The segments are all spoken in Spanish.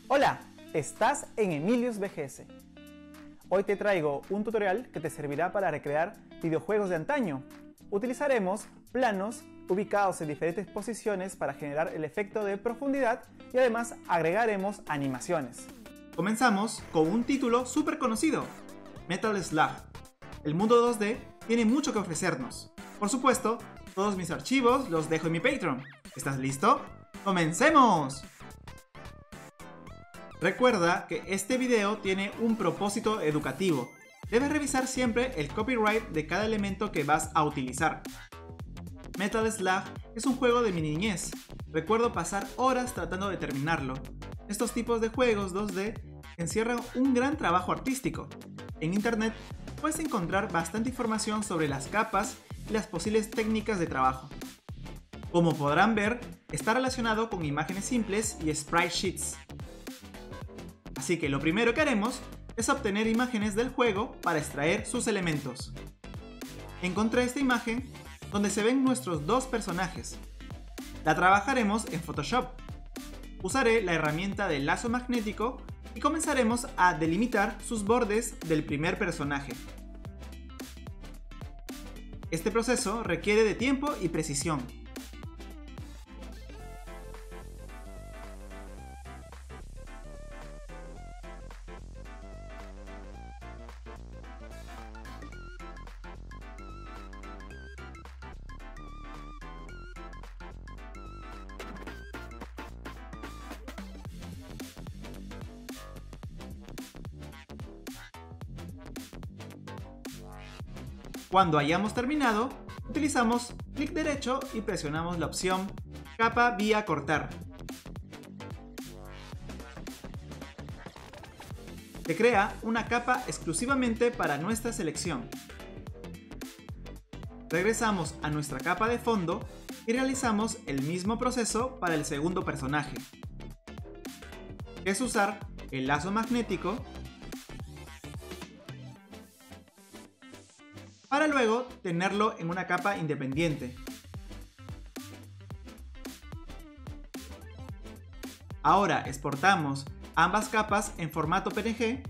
Hola, estás en Emilius BGS. Hoy te traigo un tutorial que te servirá para recrear videojuegos de antaño. Utilizaremos planos ubicados en diferentes posiciones para generar el efecto de profundidad y además agregaremos animaciones. Comenzamos con un título súper conocido, Metal Slug. El mundo 2D tiene mucho que ofrecernos. Por supuesto, todos mis archivos los dejo en mi Patreon. ¿Estás listo? ¡Comencemos! Recuerda que este video tiene un propósito educativo. Debes revisar siempre el copyright de cada elemento que vas a utilizar. Metal Slug es un juego de mi niñez. Recuerdo pasar horas tratando de terminarlo. Estos tipos de juegos 2D encierran un gran trabajo artístico. En internet puedes encontrar bastante información sobre las capas y las posibles técnicas de trabajo. Como podrán ver, está relacionado con imágenes simples y sprite sheets. Así que lo primero que haremos es obtener imágenes del juego para extraer sus elementos. Encontré esta imagen donde se ven nuestros dos personajes. La trabajaremos en Photoshop. Usaré la herramienta del lazo magnético y comenzaremos a delimitar sus bordes del primer personaje. Este proceso requiere de tiempo y precisión. Cuando hayamos terminado, utilizamos clic derecho y presionamos la opción Capa vía cortar. Se crea una capa exclusivamente para nuestra selección. Regresamos a nuestra capa de fondo y realizamos el mismo proceso para el segundo personaje. Es usar el lazo magnético para luego tenerlo en una capa independiente. Ahora exportamos ambas capas en formato PNG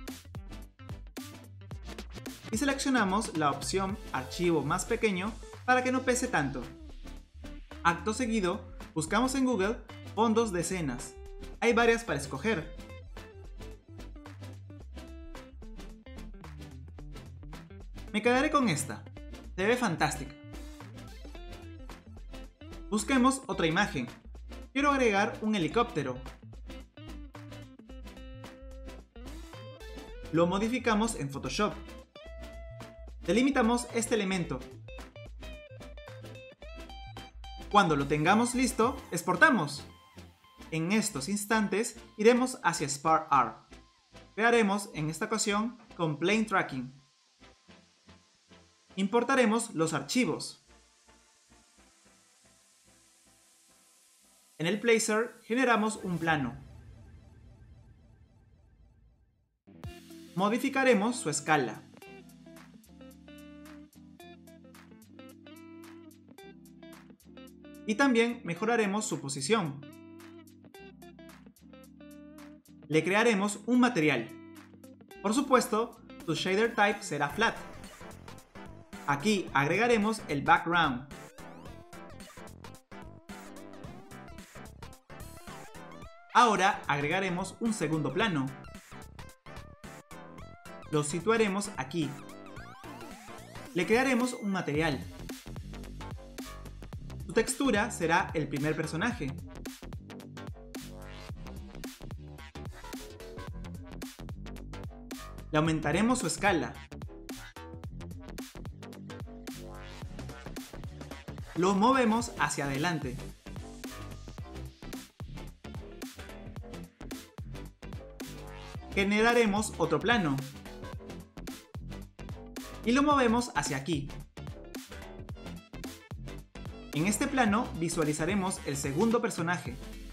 y seleccionamos la opción Archivo más pequeño para que no pese tanto. Acto seguido, buscamos en Google fondos de escenas. Hay varias para escoger. Me quedaré con esta. Se ve fantástica. Busquemos otra imagen. Quiero agregar un helicóptero. Lo modificamos en Photoshop. Delimitamos este elemento. Cuando lo tengamos listo, exportamos. En estos instantes iremos hacia SparkR. Crearemos en esta ocasión con Plane Tracking. Importaremos los archivos. En el Placer generamos un plano. Modificaremos su escala. Y también mejoraremos su posición. Le crearemos un material. Por supuesto, su shader type será flat. Aquí agregaremos el background. Ahora agregaremos un segundo plano. Lo situaremos aquí. Le crearemos un material. Su textura será el primer personaje. Le aumentaremos su escala. Lo movemos hacia adelante. Generaremos otro plano. Y lo movemos hacia aquí. En este plano visualizaremos el segundo personaje.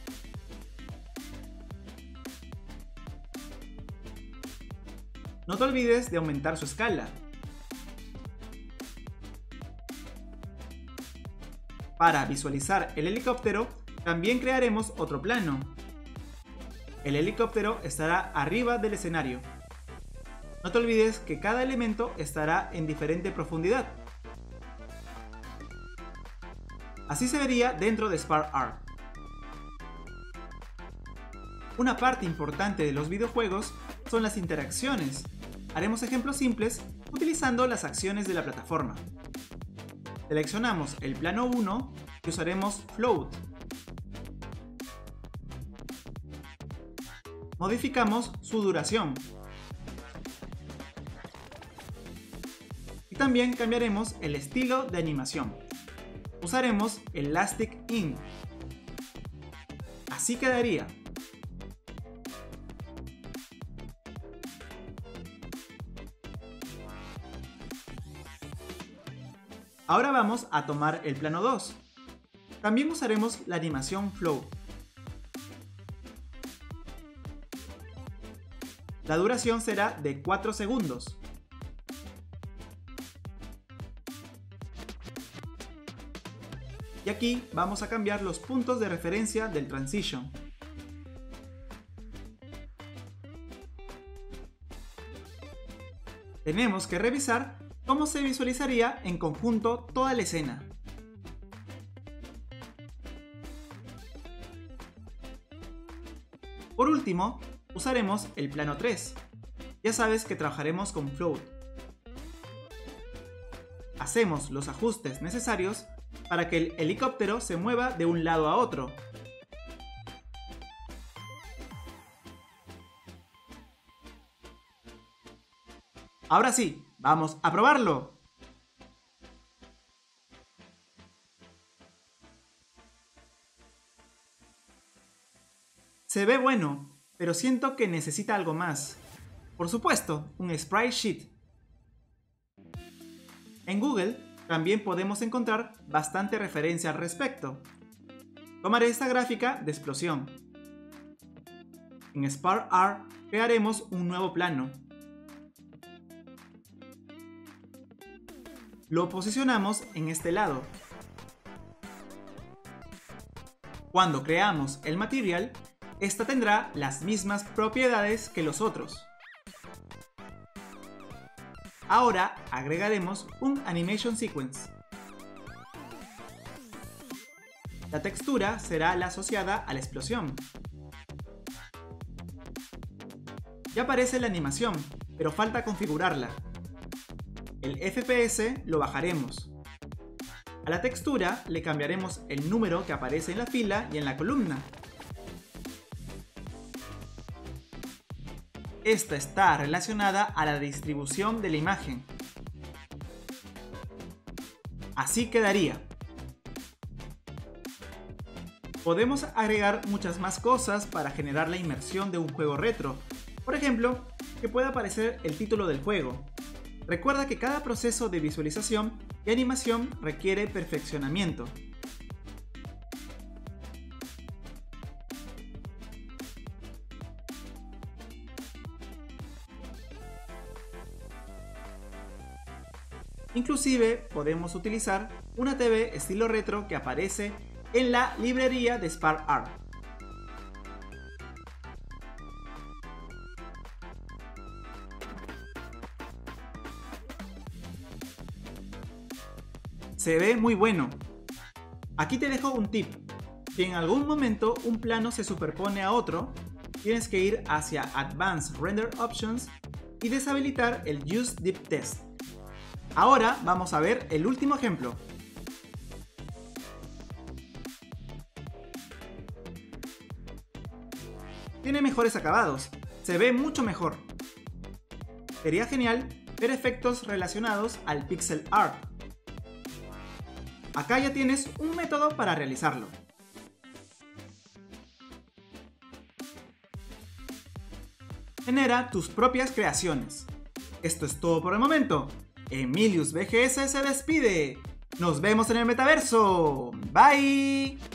No te olvides de aumentar su escala. Para visualizar el helicóptero, también crearemos otro plano. El helicóptero estará arriba del escenario. No te olvides que cada elemento estará en diferente profundidad. Así se vería dentro de SparkArt. Una parte importante de los videojuegos son las interacciones. Haremos ejemplos simples utilizando las acciones de la plataforma. Seleccionamos el plano 1 y usaremos Float. Modificamos su duración. Y también cambiaremos el estilo de animación. Usaremos Elastic In. Así quedaría. Ahora vamos a tomar el plano 2. También usaremos la animación Flow. La duración será de 4 segundos. Y aquí vamos a cambiar los puntos de referencia del transition. Tenemos que revisar cómo se visualizaría en conjunto toda la escena. Por último, usaremos el plano 3. Ya sabes que trabajaremos con Float. Hacemos los ajustes necesarios para que el helicóptero se mueva de un lado a otro. Ahora sí, vamos a probarlo. Se ve bueno, pero siento que necesita algo más. Por supuesto, un sprite sheet. En Google también podemos encontrar bastante referencia al respecto. Tomaré esta gráfica de explosión. En SparkArt crearemos un nuevo plano. Lo posicionamos en este lado. Cuando creamos el material, esta tendrá las mismas propiedades que los otros. Ahora agregaremos un Animation Sequence. La textura será la asociada a la explosión. Ya aparece la animación, pero falta configurarla. El FPS lo bajaremos. A la textura le cambiaremos el número que aparece en la fila y en la columna. Esta está relacionada a la distribución de la imagen. Así quedaría. Podemos agregar muchas más cosas para generar la inmersión de un juego retro. Por ejemplo, que pueda aparecer el título del juego. Recuerda que cada proceso de visualización y animación requiere perfeccionamiento. Inclusive podemos utilizar una TV estilo retro que aparece en la librería de SparkArt. Se ve muy bueno. Aquí te dejo un tip. Si en algún momento un plano se superpone a otro, tienes que ir hacia Advanced Render Options y deshabilitar el Use Deep Test. Ahora vamos a ver el último ejemplo. Tiene mejores acabados, se ve mucho mejor. Sería genial ver efectos relacionados al pixel art. Acá ya tienes un método para realizarlo. Genera tus propias creaciones. Esto es todo por el momento. Emilius BGS se despide. Nos vemos en el metaverso. Bye.